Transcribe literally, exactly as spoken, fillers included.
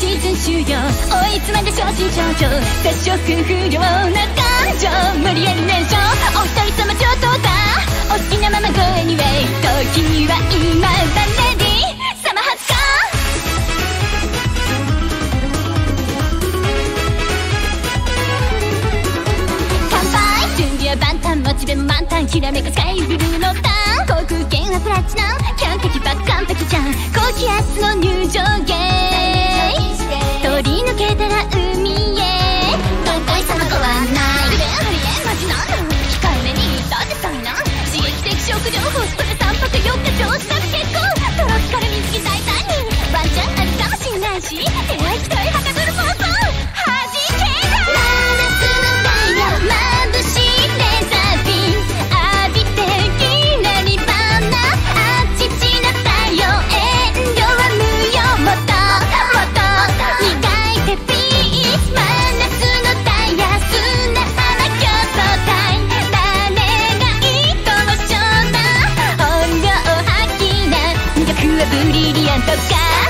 シーズン終了追い詰めて正真正銘接触不良な感情無理やり燃焼お一人様上等だお好きなまま Go anyway 時は今だレディーサマハツか乾杯準備は万端モチベも満タンきらめくスカイブルーのターン航空券はプラチナ完璧バック完璧じゃん高気圧の入場ゲー通り抜けたら海へどこいさまご案内でありえマジなんだ控えめにだって災難刺激的食料ホストでさんぱくよっか上司なく結婚トロピカル水着大胆にワンチャンあるかもしんないし出会い期待はかどる妄想はじけた真夏の太陽眩しいレーザービーム浴びてきなりバナあっちちな太陽遠慮は無用もっともっと磨いてピース真夏のタイヤ砂浜競争隊誰がいともしょうだ本領発揮な魅力はブリリアントか